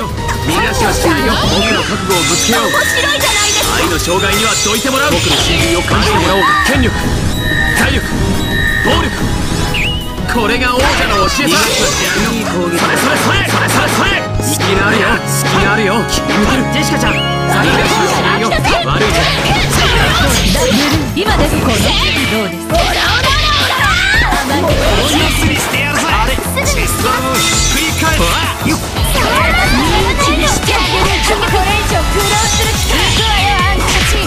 よ。逃がしはしないよ。僕の覚悟をぶつけよう。 面白いじゃないですか。 愛の障害にはどいてもらう。僕の真髄を感じてもらおうか。権力、体力、暴力、これが王者の教えさ。いい攻撃。それそれそれそれそれそれ。隙があるよ、隙があるよ。切り抜ける。ジェシカちゃん、最後のしないよ。悪いね。 今ですこのどうです。 あれ、チェストをひっくり返す。よっ。 これ以上苦労する力いくわよあんたたち。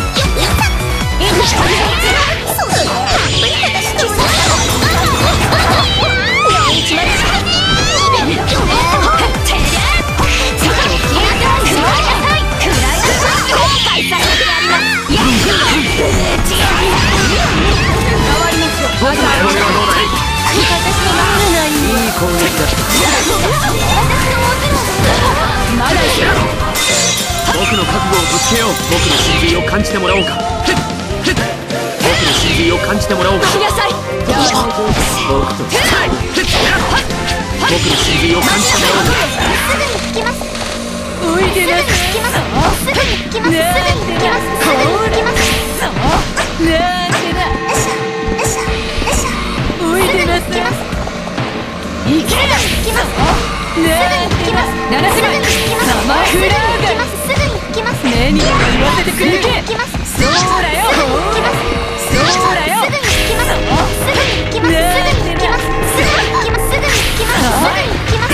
僕の覚悟をぶつけよう。僕の真髄を感じてもらおうか。僕の真髄を感じてもらおうか。 来なさい。 僕の真髄を感じてもらおうか。 すぐに聞きます。おいでなさい。すぐに聞きます。すぐに聞きます。すぐに聞きます。なんでだ。おいでなさい。行け。聞きます。すぐに聞きます。ならしまい。名前フラーガ。すぐに聞きます。目に言わせてくれ。聞きます。そうだよ。聞きます。そうだよ。すぐに聞きます。すぐに聞きます。すぐに聞きます。すぐに聞きます。すぐに聞きます。すぐに聞きます。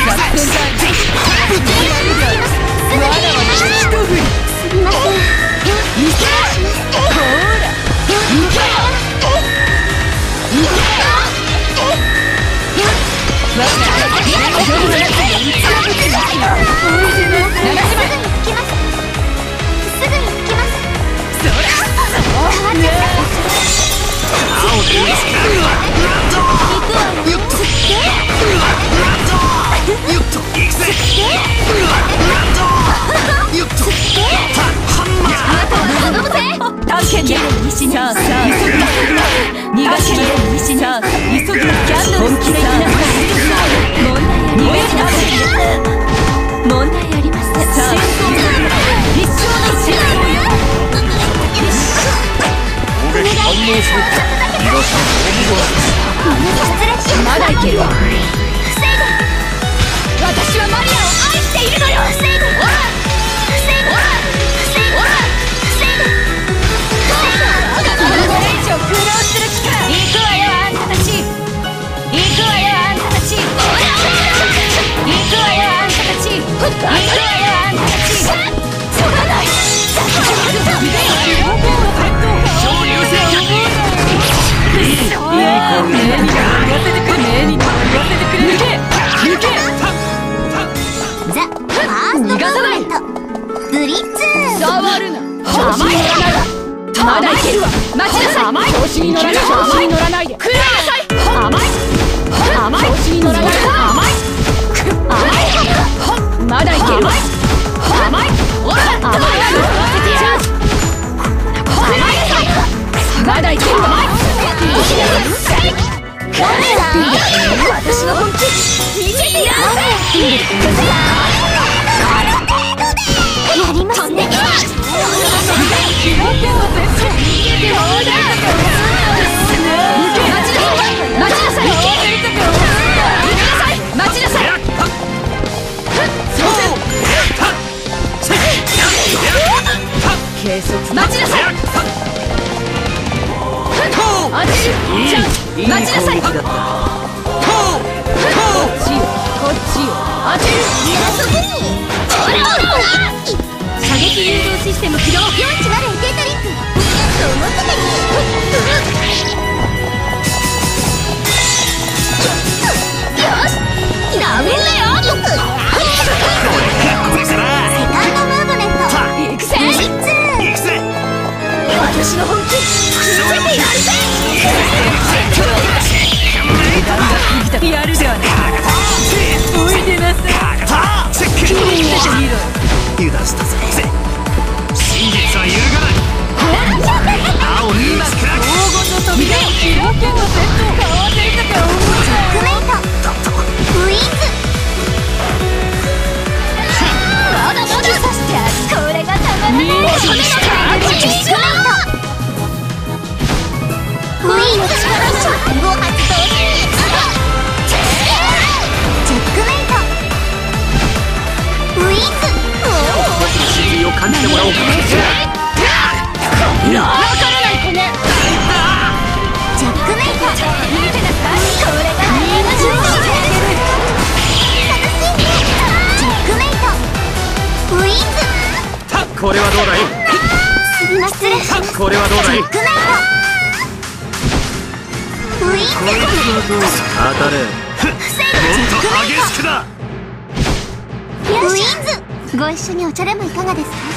まだまだ一振り。すみません。行け。ほら。行け。行け。まだいけるわ。防いで。私はマリアを愛しているのよ。防いで。ほら。防いで。ほら。防いで。ほら。防いで。これ以上苦労する気か。行くわよあんたたち。行くわよあんたたち。行くわよあんたたち。行くわよあんたたち。そらない。超流星脚。まだいけるわ。待ちなさい。甘い。調子に乗らない。調子に乗らないで。くらなさい。甘い。甘い。調子に乗らない。甘い。甘い。まだいけるわ。甘い。ほら。甘い。乗せてやる。甘い。まだいけるわ。甘い。私の本気見せてやる。やりますね。射撃誘導システム起動。4.0データリンク。その時によしダメだよ。セカンドムーブメント。育成。私の本気見せてやるぜ。やるではない。おいでなさい。 油断したぜ。真実は揺るがない。 ウィンの力ショットを発動。チェックメイト。ウィンズ。 僕の真意を感じてもらおうか。 いや、わからない子ね。チェックメイト。見てなさい。これがみんなチェックメイト。ウィンズ。 これはどうだい。 失礼します。 これはどうだい。 チェックメイト。ウィンズ。 当たれ。 防ぐ。チェックメイト。 激しくだ。 ウィンズ。ご一緒にお茶でもいかがですか。